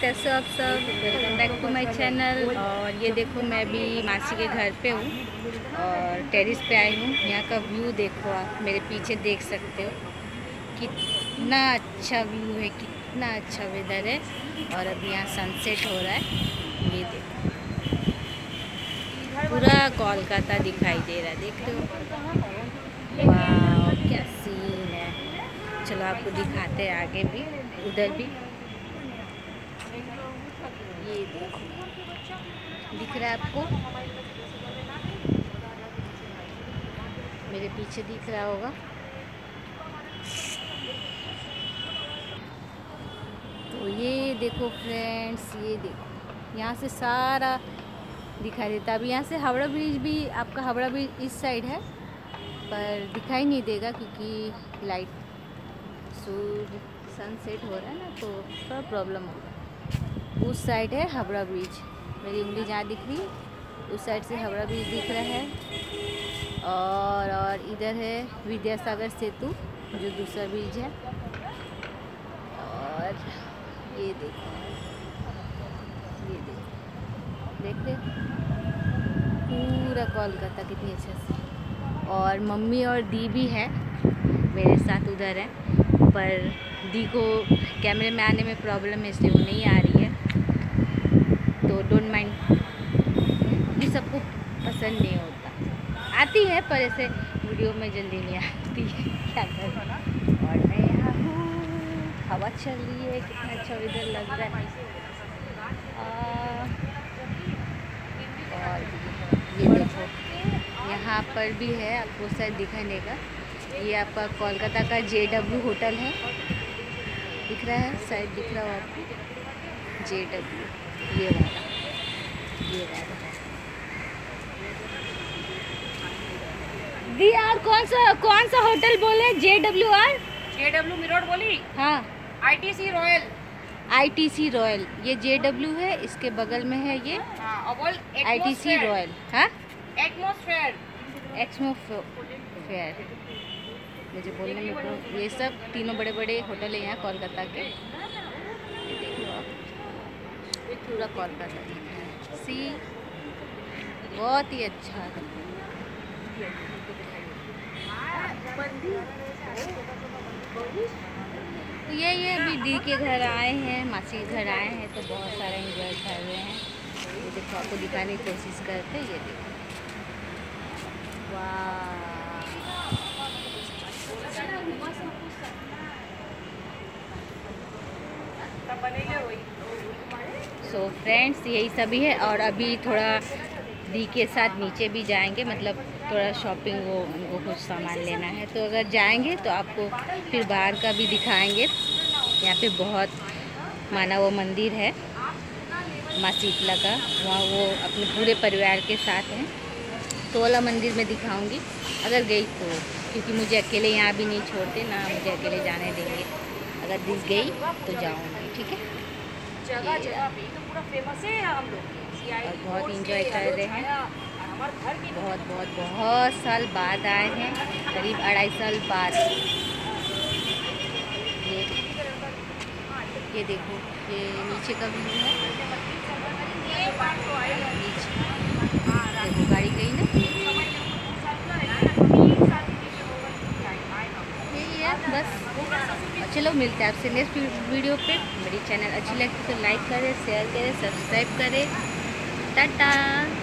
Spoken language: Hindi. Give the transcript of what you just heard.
कैसे हो आप सब। Welcome back to my channel. और ये देखो मैं भी मासी के घर पे हूँ और टेरिस पे आई हूँ। यहाँ का व्यू देखो, आप मेरे पीछे देख सकते हो कितना अच्छा व्यू है, कितना अच्छा वेदर है। और अभी यहाँ सनसेट हो रहा है। ये देखो पूरा कोलकाता दिखाई दे रहा है, देख रहे हो। वाह क्या सीन है। चलो आपको दिखाते हैं आगे भी, उधर भी। ये देखो दिख रहा है आपको, मेरे पीछे दिख रहा होगा। तो ये देखो फ्रेंड्स, ये देखो यहाँ से सारा दिखाई देता है। अभी यहाँ से हावड़ा ब्रिज भी, आपका हावड़ा ब्रिज इस साइड है पर दिखाई नहीं देगा क्योंकि लाइट सूर्य सनसेट हो रहा है ना, तो थोड़ा प्रॉब्लम होगा। उस साइड है हावड़ा ब्रिज, मेरी उंगली जहाँ दिख रही है उस साइड से हावड़ा ब्रिज दिख रहा है। और इधर है विद्यासागर सेतु जो दूसरा ब्रिज है। और ये देखो, ये देखो, देख रहे पूरा कोलकाता कितनी अच्छे से। और मम्मी और दी भी है मेरे साथ, उधर है। पर दी को कैमरे में आने में प्रॉब्लम है इसलिए वो नहीं आ रही है, तो डोंट माइंड। ये सबको पसंद नहीं होता, आती है पर ऐसे वीडियो में जल्दी नहीं आती है, क्या करें। और मैं यहाँ हूँ, हवा चल रही है, कितना अच्छा इधर लग रहा है। और ये देखो यहाँ पर भी है, आपको शायद दिखाने का। ये आपका कोलकाता का JW होटल है, दिख रहा है शायद, दिख रहा हो आपको JW, ये वाला, ये वाला। दी यार कौन सा होटल बोले? JW मिरोड बोली। हाँ ITC रॉयल। ITC रॉयल, ये JW है, इसके बगल में है ये ITC रॉयल। हाँ एक्समोफेयर, मुझे बोलने में ये सब तीनों बड़े बड़े होटल है यहाँ कोलकाता के। ये देख लो आप, ये पूरा कोलकाता दिख रहा है। सी बहुत ही अच्छा है। तो ये अभी दी के घर आए हैं, मासी के घर आए हैं, तो बहुत सारा एंजॉय कर रहे हैं। ये देखो आपको दिखाने की कोशिश करते हैं। ये देखो वाह, सो फ्रेंड्स यही सभी है। और अभी थोड़ा दी के साथ नीचे भी जाएंगे, मतलब थोड़ा शॉपिंग, वो उनको कुछ सामान लेना है, तो अगर जाएंगे तो आपको फिर बाहर का भी दिखाएंगे। यहाँ पे बहुत माना वो मंदिर है माँ शीतला का, वहाँ वो अपने पूरे परिवार के साथ हैं, तो वाला मंदिर में दिखाऊंगी अगर गई तो, क्योंकि मुझे अकेले यहाँ भी नहीं छोड़ते ना, मुझे अकेले जाने देंगे। अगर दिस गई तो जाऊँगी, ठीक है। जगह जगह पे तो पूरा फेमस है हम लोग। और बहुत इंजॉय कर रहे हैं, बहुत बहुत बहुत साल बाद आए हैं, करीब 2.5 साल बाद। ये देखो, ये नीचे का व्यू है, नीचे देखो गाड़ी गई ना। यही है बस। चलो मिलते हैं आपसे नेक्स्ट वीडियो पे। मेरी चैनल अच्छी लगती तो लाइक करें, शेयर करें, सब्सक्राइब करें। टाटा।